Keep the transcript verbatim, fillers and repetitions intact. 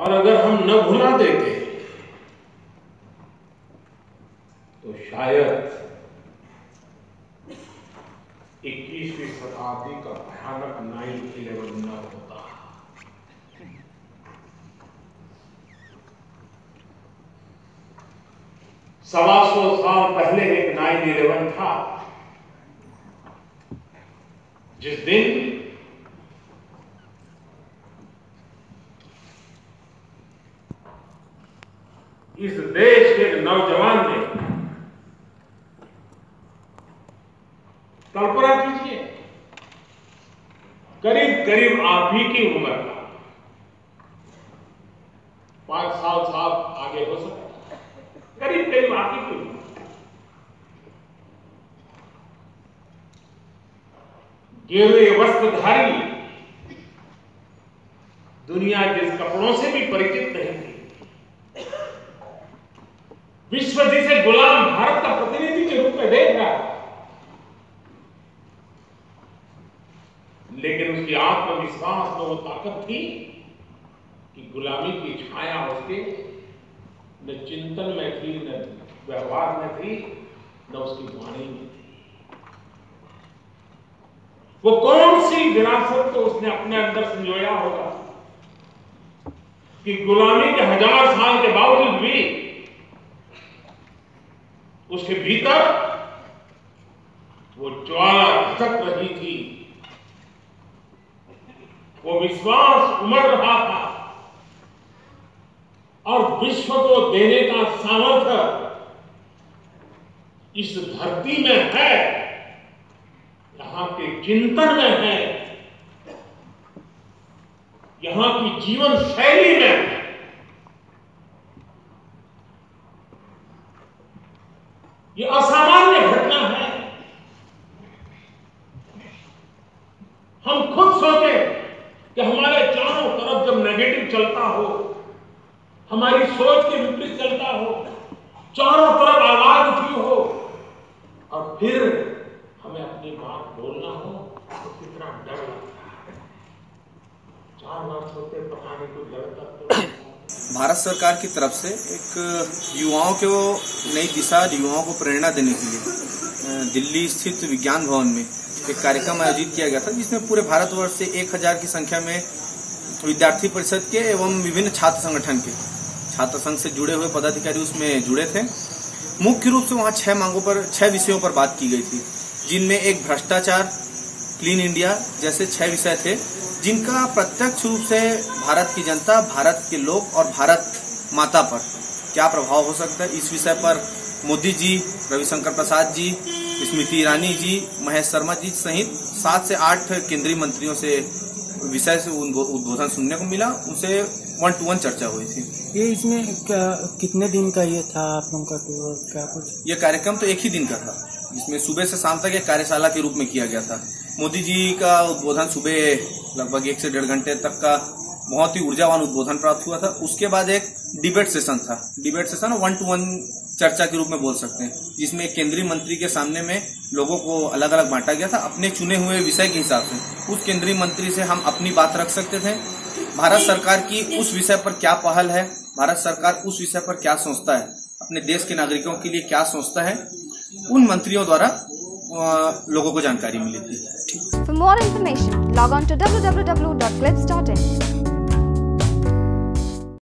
और अगर हम न भुला देते तो शायद इक्कीसवीं शताब्दी का भयानक नाइन इलेवन न होता। सवा सौ साल पहले एक नाइन इलेवन था, जिस दिन इस देश के एक नौजवान ने, कल्पना कीजिए, करीब करीब आप ही की उम्र का, पांच साल साल आगे हो सकता, करीब करीब आप ही की उम्र, गेरुए वस्त्रधारी, दुनिया जिस कपड़ों से भी परिचित नहीं थी, विश्व जिसे गुलाम भारत का प्रतिनिधि के रूप में देख रहा है, लेकिन उसकी आत्मविश्वास में वो ताकत थी कि गुलामी की छाया उसके न चिंतन में थी, न व्यवहार में थी, न उसकी वाणी में थी। वो कौन सी विरासत तो उसने अपने अंदर संजोया होगा कि गुलामी के हजार साल के बावजूद भी उसके भीतर वो ज्वाला धधक रही थी, वो विश्वास उमड़ रहा था और विश्व को देने का सामर्थ्य इस धरती में है, यहां के चिंतन में है, यहां की जीवन शैली में है। ये असामान्य घटना है। हम खुद सोचें कि हमारे चारों तरफ जब नेगेटिव चलता हो, हमारी सोच के विपरीत चलता हो, चारों तरफ आवाज उठी हो और फिर हमें अपनी बात बोलना हो तो कितना डर लगता है। चार वर्ष होते पता नहीं कुछ डरता तो। भारत सरकार की तरफ से एक युवाओं को नई दिशा, युवाओं को प्रेरणा देने के लिए दिल्ली स्थित विज्ञान भवन में एक कार्यक्रम आयोजित किया गया था, जिसमें पूरे भारतवर्ष से एक हजार की संख्या में विद्यार्थी परिषद के एवं विभिन्न छात्र संगठन के छात्र संघ से जुड़े हुए पदाधिकारी उसमें जुड़े थे। मुख्य रूप से वहां छह मांगों पर, छह विषयों पर बात की गई थी, जिनमें एक भ्रष्टाचार, क्लीन इंडिया जैसे छह विषय थे, जिनका प्रत्यक्ष रूप से भारत की जनता, भारत के लोग और भारत माता पर क्या प्रभाव हो सकता है, इस विषय पर मोदी जी, रविशंकर प्रसाद जी, स्मृति ईरानी जी, महेश शर्मा जी सहित सात से आठ केंद्रीय मंत्रियों से विषय से उद्बोधन सुनने को मिला। उनसे वन टू वन चर्चा हुई थी। ये इसमें क्या, कितने दिन का ये था आप लोगों का टूर, क्या कुछ? ये कार्यक्रम तो एक ही दिन का था, जिसमें सुबह से शाम तक एक कार्यशाला के रूप में किया गया था। मोदी जी का उद्बोधन सुबह लगभग एक से डेढ़ घंटे तक का बहुत ही ऊर्जावान उद्बोधन प्राप्त हुआ था। उसके बाद एक डिबेट सेशन था, debate session one to one चर्चा के रूप में बोल सकते हैं, जिसमें केंद्रीय मंत्री के सामने में लोगों को अलग अलग बांटा गया था अपने चुने हुए विषय के हिसाब से। उस केंद्रीय मंत्री से हम अपनी बात रख सकते थे, भारत सरकार की उस विषय पर क्या पहल है, भारत सरकार उस विषय पर क्या सोचता है, अपने देश के नागरिकों के लिए क्या सोचता है, उन मंत्रियों द्वारा लोगों को जानकारी मिली थी। For more information, log on to w w w dot clips dot in.